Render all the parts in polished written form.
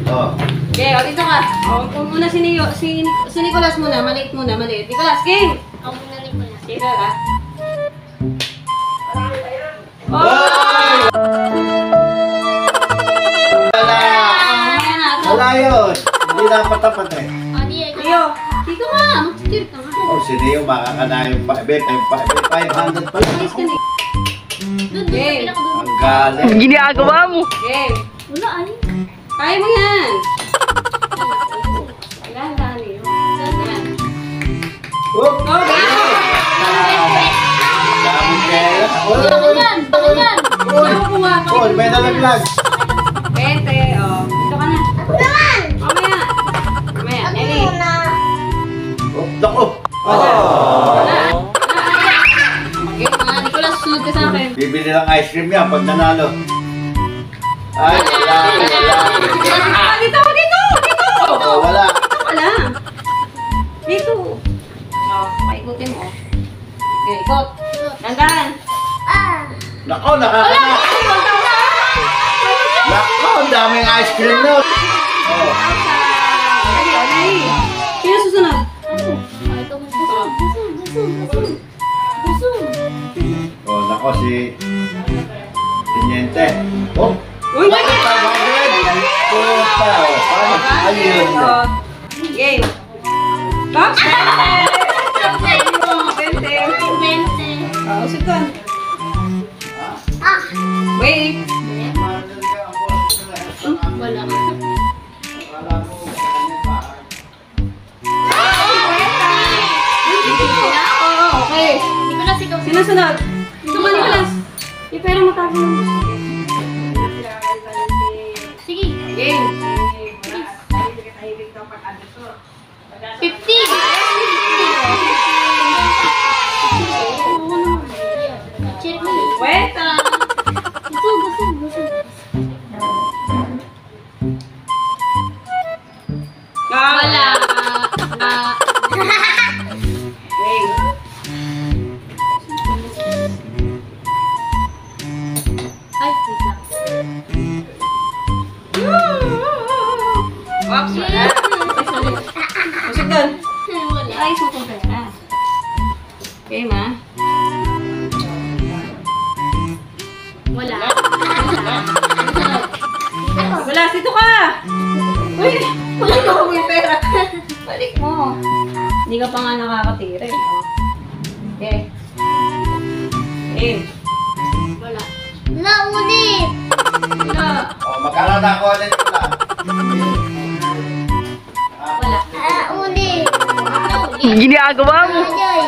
Oh. Okay, o dito ka. O, muna si Nicolas muna. Maliit muna, maliit. Nicolas, game! Ako muna Nicolas. Sige ka. Oh! Wala yun. Hindi dapat tapat eh. Leo, dito ka. Mag-cheer ka nga. Oh, si Leo makakana yung 500 pala. Ayos ka na. Game. Ang galing. Ang ginagawa mo. Game. Wala ay. Kaya mo yan. Dahan-dahan Leo. Dahan. Oh! Go, Leo. Dami kaya. Ako yan. Ako yan. Oh, may nalaglag. 20, o. Dito ka na. Mamaya. Mamaya. Eli. Oh, naku. Wala. Okay, mga Nicolas, sunod ka sa akin. Bibili ng ice cream yan pag nanalo. Ay, wala. Dito! Oh, wala. Wala. Dito. O, paikutin mo. Okay, ikot. Dandan. Nako, nakakana. Nako, ang daming ice cream nun. Oh. Dali, dali. Sino susunod? Oh, nako si Tiniente. Oh, Uy! bakit 500? Puta, oh. Paano? Ayun. Game. Pops! 20. Usip ka. Wait. Wala. Okay. Nicolas, ikaw. Sino sunod? Ito ka, Nicolas. Yung pera mo tapo mo. Sige. Game. 50. Check mo. Wait. Busog. Wala. Game. Ay, wait lang. Pops, wala. Usip doon. Wala. Ay, sukong pera. Game, ha? Wala. Wala, dito ka! Uy! Balik mo yung pera. Balik mo. Hindi ka pa nga nakakatira. Okay. Game. Wala. Naulit. Wala. Oh, magkano na ako ulit pala? Wala. Ulit. Ang ginagawa mo.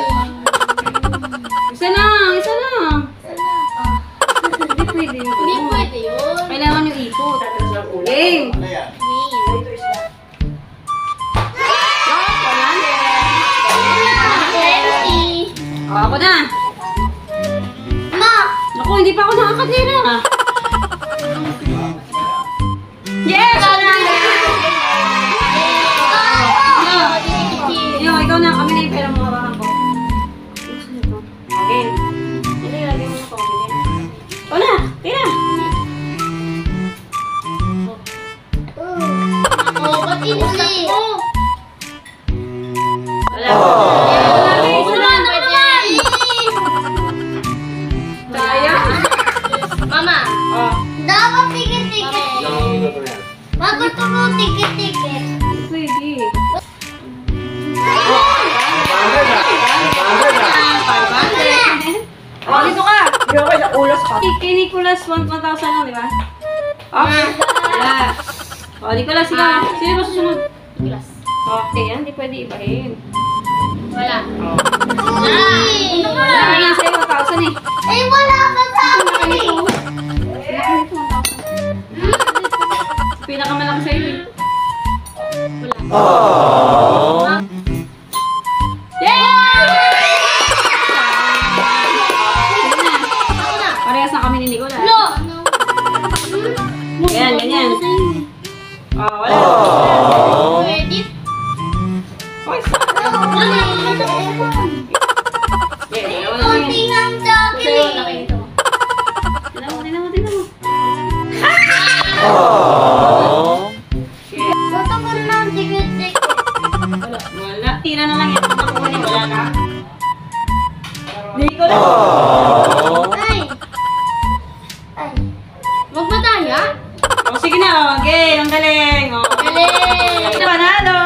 Isa lang. Hindi pwede yun. Hindi pwede yun. Kailangan yung ikot. Game. Ano yan? O, ako na. Naku, hindi pa ako nakakatira. Yes! Ikaw na. Kami na yung pera mo hawakan ko. Okay. Ilagay mo na ito. O na! Tira! Ba't inulit mo? Wala. Wala naman. Sayang. Mama. Oh. Dapat tikit-tikit. Bakit mo tikit-tikit? Pwede. Oh, dito ka! Dito ka, ulos ka. Kay Nicolas, 1,000 lang, di ba? Okay. Wala. Oh, Nicolas, ikaw. Sino ba susunod? Nicolas. Okay, yan. Di pwede ibahin. Wala. Oh. Ano ba? Wala yan sa'yo, 1,000 eh. Eh, wala ka sa akin eh. Pinakamalaki sa'yo eh. Wala. Parehas na kami ni Nicolas. No! Ganyan. Oh, wala. Edit? Oy, Wala. okay, wala na Kunti yan. lang sa akin Sa'yo, eh. laki ito. Tingnan mo. kukunin, wala na. Hindi ko lang. Ay. Ay. Magmadaya? O, sige na, o. Okay, ang galing. O. Galing. Panalo!